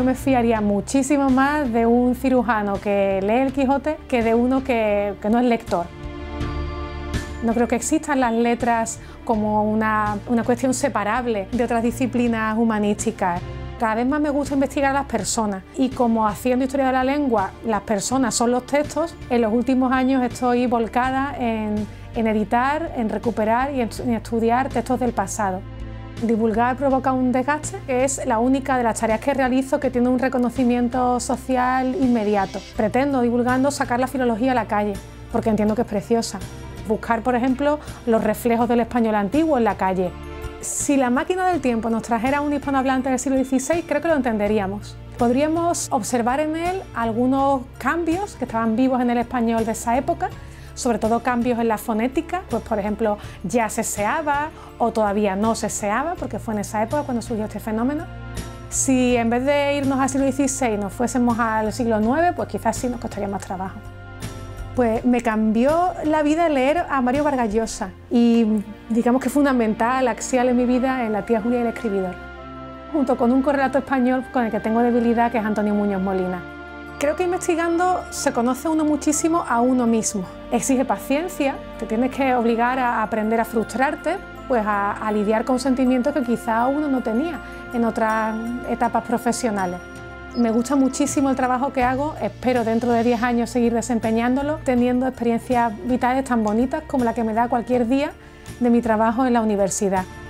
yo me fiaría muchísimo más de un cirujano que lee el Quijote que de uno que no es lector. No creo que existan las letras como una cuestión separable de otras disciplinas humanísticas. Cada vez más me gusta investigar a las personas y como haciendo historia de la lengua las personas son los textos, en los últimos años estoy volcada en editar, en recuperar y en estudiar textos del pasado. Divulgar provoca un desgaste, que es la única de las tareas que realizo que tiene un reconocimiento social inmediato. Pretendo, divulgando, sacar la filología a la calle, porque entiendo que es preciosa. Buscar, por ejemplo, los reflejos del español antiguo en la calle. Si la máquina del tiempo nos trajera a un hispanohablante del siglo XVI, creo que lo entenderíamos. Podríamos observar en él algunos cambios que estaban vivos en el español de esa época, sobre todo cambios en la fonética, pues por ejemplo ya se seaba o todavía no se seaba, porque fue en esa época cuando surgió este fenómeno. Si en vez de irnos al siglo XVI nos fuésemos al siglo IX, pues quizás sí nos costaría más trabajo. Pues me cambió la vida leer a Mario Vargas Llosa y digamos que fundamental, axial en mi vida en La tía Julia y el escribidor, junto con un correlato español con el que tengo debilidad, que es Antonio Muñoz Molina. Creo que investigando se conoce uno muchísimo a uno mismo. Exige paciencia, te tienes que obligar a aprender a frustrarte, pues a lidiar con sentimientos que quizá uno no tenía en otras etapas profesionales. Me gusta muchísimo el trabajo que hago, espero dentro de 10 años seguir desempeñándolo, teniendo experiencias vitales tan bonitas como la que me da cualquier día de mi trabajo en la universidad.